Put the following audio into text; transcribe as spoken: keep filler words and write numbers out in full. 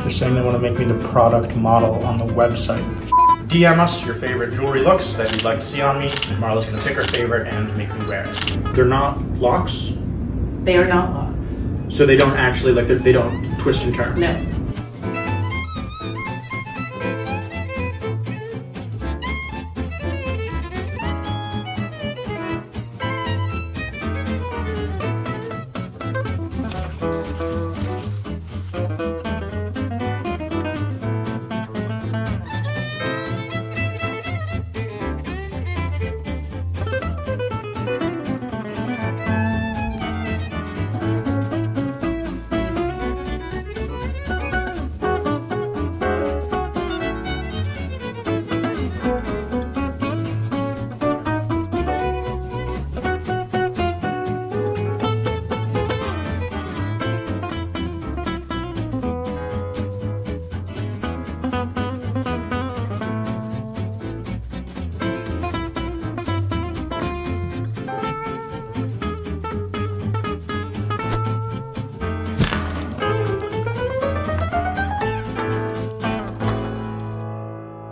They're saying they want to make me the product model on the website. D M us your favorite jewelry looks that you'd like to see on me. Marla's gonna pick her favorite and make me wear it. They're not locks? They are not locks. So they don't actually, like, they don't twist and turn? No.